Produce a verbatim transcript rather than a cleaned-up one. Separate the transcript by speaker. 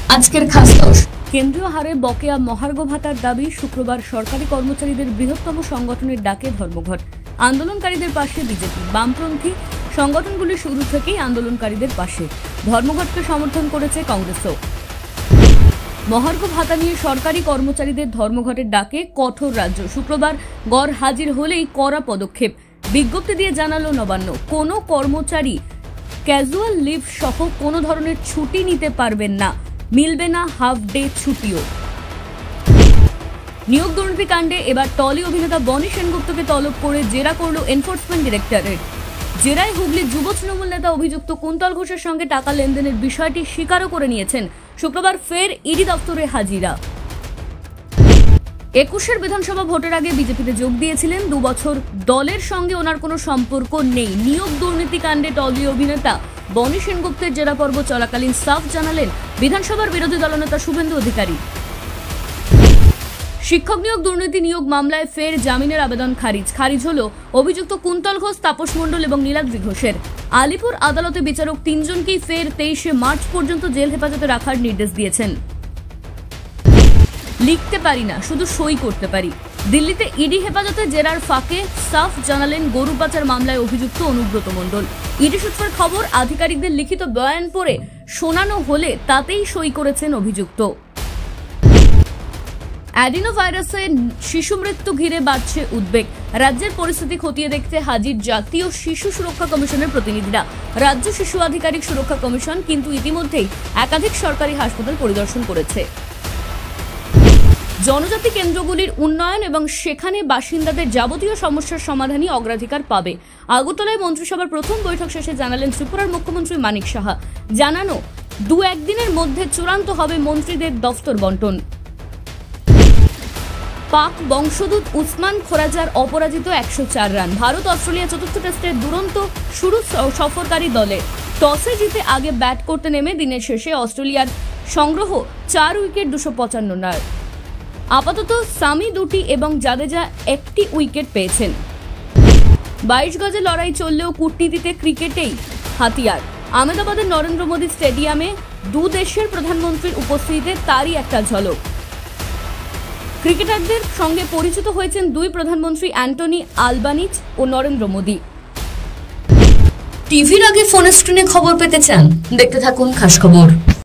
Speaker 1: আজকের খাস খবর।
Speaker 2: কেন্দ্রীয় হারে বকেয়া মহার্ঘ ভাতার দাবি শুক্রবার সরকারি কর্মচারীদের বৃহত্তম সংগঠনের ডাকে ধর্মঘট। আন্দোলনকারীদের পাশে বিজেপি, বামপন্থী সংগঠনগুলি শুরু থেকেই আন্দোলনকারীদের পাশে। ধর্মঘটকে সমর্থন করেছে কংগ্রেসও। মহার্ঘ ভাতা নিয়ে সরকারি কর্মচারীদের ধর্মঘটের ডাকে কঠোর রাজ্য। শুক্রবার গড় হাজির হলেই কড়া পদক্ষেপ। বিজ্ঞপ্তি দিয়ে জানালো নবান্ন, কোনো কর্মচারী ক্যাজুয়াল লিভ সহ কোনো ধরনের ছুটি নিতে পারবেন না, মিলবে না হাফ ডে ছুটিও। নিয়োগ দুর্নীতি কাণ্ডে এবার টলি অভিনেতা বনি সেনগুপ্তকে তলব করে জেরা করল এনফোর্সমেন্ট ডিরেক্টরেট। জেরায় হুগলির যুব তৃণমূল নেতা অভিযুক্ত কুন্তল ঘোষের সঙ্গে টাকা লেনদেনের বিষয়টি স্বীকারও করে নিয়েছেন। শুক্রবার ফের ইডি দপ্তরে হাজিরা। একুশের বিধানসভা ভোটের আগে বিজেপিতে যোগ দিয়েছিলেন। দু বছর দলের সঙ্গে ওনার কোনো সম্পর্ক নেই। নিয়োগ দুর্নীতি কাণ্ডে টলি অভিনেতা বনি সেনগুপ্তের জেরা পর্ব চলাকালীন সাফ জানালেন বিধানসভার বিরোধী দলনেতা শুভেন্দু অধিকারী। শিক্ষক নিয়োগ দুর্নীতি নিয়োগ মামলায় ফের জামিনের আবেদন খারিজ খারিজ হল অভিযুক্ত কুন্তল ঘোষ, তাপস মণ্ডল এবং নীলাদ্রি ঘোষের। আলিপুর আদালতে বিচারক তিনজনকেই ফের তেইশে মার্চ পর্যন্ত জেল হেফাজতে রাখার নির্দেশ দিয়েছেন। লিখতে পারি না, শুধু সই করতে পারি। দিল্লিতে ইডি হেফাজতে জেরার ফাঁকে সাফ জানালেন গরু পাচার মামলায় অভিযুক্ত অনুব্রত মণ্ডল। ইডি সূত্রের খবর, আধিকারিকদের লিখিত বয়ান পড়ে শোনানো হলে তাতেই সই করেছেন অভিযুক্ত। অ্যাডিনো ভাইরাসে শিশু মৃত্যু ঘিরে বাড়ছে উদ্বেগ। রাজ্যের পরিস্থিতি খতিয়ে দেখতে হাজির জাতীয় শিশু সুরক্ষা কমিশনের প্রতিনিধিরা। রাজ্য শিশু আধিকারিক সুরক্ষা কমিশন কিন্তু ইতিমধ্যেই একাধিক সরকারি হাসপাতাল পরিদর্শন করেছে। জনজাতি কেন্দ্রগুলির উন্নয়ন এবং সেখানে বাসিন্দাদের যাবতীয় সমস্যার সমাধানই অগ্রাধিকার পাবে। আগরতলায় মন্ত্রিসভার প্রথম বৈঠক শেষে জানালেন ত্রিপুরার মুখ্যমন্ত্রী মানিক সাহা। জানানো, দু একদিনের মধ্যে চূড়ান্ত হবে মন্ত্রীদের দফতর বন্টন। পাক বংশোদ্ভূত উসমান খোরাজার অপরাজিত একশো চার রান। ভারত অস্ট্রেলিয়া চতুর্থ টেস্টের দুরন্ত শুরু সফরকারী দলে। টসে জিতে আগে ব্যাট করতে নেমে দিনের শেষে অস্ট্রেলিয়ার সংগ্রহ চার উইকেট দুশো পঁচান্ন রান। আপাতত সামি দুটি এবং জাদেজা একটি উইকেট পেয়েছেন। বাইশ গজে লড়াই চললেও কূটনীতিতে ক্রিকেটেই হাতিয়ার। আহমেদাবাদের নরেন্দ্র মোদী স্টেডিয়ামে দু দেশের প্রধানমন্ত্রীর উপস্থিতিতে তারই একটা ঝলক। ক্রিকেটারদের সঙ্গে পরিচিত হয়েছেন দুই প্রধানমন্ত্রী অ্যান্টনি আলবানিজ ও নরেন্দ্র মোদী।
Speaker 1: টিভির আগে ফোনের স্ক্রিনে খবর পেতে চান? দেখতে থাকুন খাস খবর।